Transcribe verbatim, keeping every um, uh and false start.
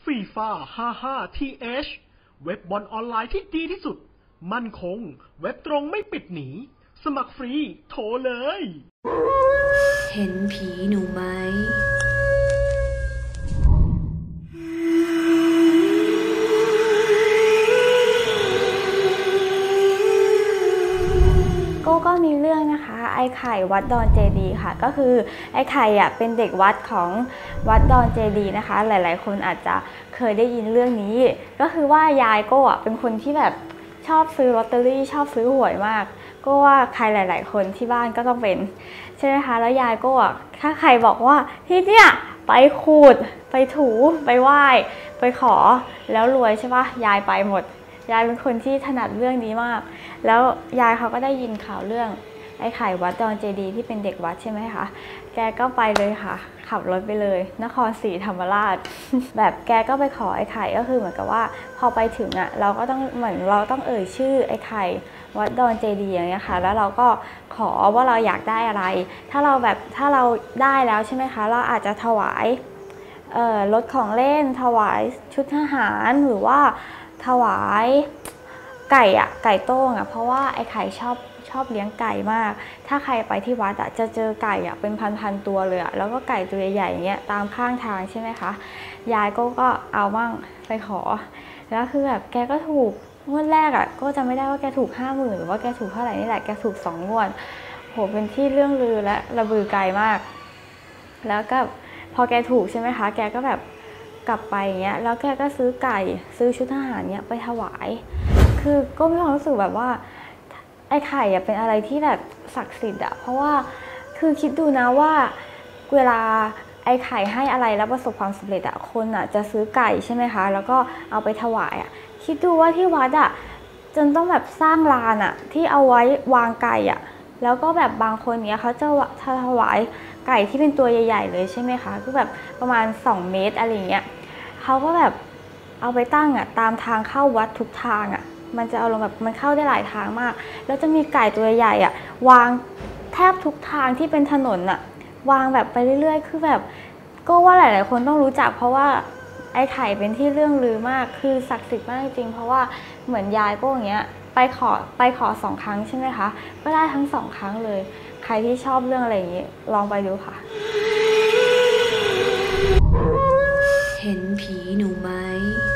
ฟีฟ่าห้าห้าทีเอชเว็บบอลออนไลน์ที่ดีที่สุดมั่นคงเว็บตรงไม่ปิดหนีสมัครฟรีโทรเลยเห็นผีหนูไหมก็ก็มีเรื่องนะคะไอ้ไข่วัดดอนเจดีค่ะก็คือไอ้ไข่อ่ะเป็นเด็กวัดของวัดดอนเจดีนะคะหลายๆคนอาจจะเคยได้ยินเรื่องนี้ก็คือว่ายายก็อ่ะเป็นคนที่แบบชอบซื้อลอตเตอรี่ชอบซื้อหวยมากก็ว่าใครหลายๆคนที่บ้านก็ต้องเป็นใช่ไหมคะแล้วยายก็อ่ะถ้าใครบอกว่าที่เนี่ยไปขูดไปถูไปไหว้ไปขอแล้วรวยใช่ปะยายไปหมดยายเป็นคนที่ถนัดเรื่องนี้มากแล้วยายเขาก็ได้ยินข่าวเรื่องไอ้ไข่วัดดอนเจดีที่เป็นเด็กวัดใช่ไหมคะแกก็ไปเลยค่ะขับรถไปเลยนครศรีธรรมราช แบบแกก็ไปขอไอ้ไข่ก็คือเหมือนกับว่าพอไปถึงอ่ะเราก็ต้องเหมือนเราต้องเอ่ยชื่อไอ้ไข่วัดดอนเจดีอย่างเงี้ยค่ะแล้วเราก็ขอว่าเราอยากได้อะไรถ้าเราแบบถ้าเราได้แล้วใช่ไหมคะเราอาจจะถวายเอ่อรถของเล่นถวายชุดทหารหรือว่าถวายไก่อะไก่โต้งอะเพราะว่าไอ้ไข่ชอบชอบเลี้ยงไก่มากถ้าใครไปที่วัดอะจะเจอไก่อะเป็นพันๆตัวเลยอะแล้วก็ไก่ตัวใหญ่ๆอย่างเงี้ยตามข้างทางใช่ไหมคะยายก็ก็เอาบ้างไปขอแล้วคือแบบแกก็ถูกงวดแรกอะก็จะไม่ได้ว่าแกถูกห้าหมื่นหรือว่าแกถูกเท่าไหร่นี่แหละแกถูกสองงวดโหเป็นที่เรื่องลือและระบือไกลมากแล้วก็พอแกถูกใช่ไหมคะแกก็แบบกลับไปอย่างเงี้ยแล้วแกก็ซื้อไก่ซื้อชุดทหารเนี้ยไปถวายคือก็มีความรู้สึกแบบว่าไอ้ไข่อะเป็นอะไรที่แบบศักดิ์สิทธิ์อะเพราะว่าคือคิดดูนะว่าเวลาไอ้ไข่ให้อะไรแล้วประสบความสำเร็จอะคนอะจะซื้อไก่ใช่ไหมคะแล้วก็เอาไปถวายอะคิดดูว่าที่วัดอะจนต้องแบบสร้างลานอะที่เอาไว้วางไก่อะแล้วก็แบบบางคนเนี้ยเขาจะถวายไก่ที่เป็นตัวใหญ่ๆเลยใช่ไหมคะก็แบบประมาณสองเมตรอะไรเงี้ยเขาก็แบบเอาไปตั้งอะตามทางเข้าวัดทุกทางอะมันจะเอาลงแบบมันเข้าได้หลายทางมากแล้วจะมีไก่ตัวใหญ่อะวางแทบทุกทางที่เป็นถนนอะวางแบบไปเรื่อยๆคือแบบก็ว่าหลายๆคนต้องรู้จักเพราะว่าไอ้ไข่เป็นที่เรื่องลือมากคือศักดิ์สิทธิ์มากจริงๆเพราะว่าเหมือนยายก็อย่างเงี้ยไปขอไปขอสองครั้งใช่ไหมคะก็ได้ทั้งสองครั้งเลยใครที่ชอบเรื่องอะไรอย่างนี้ลองไปดูค่ะเห็นผีหนูไหม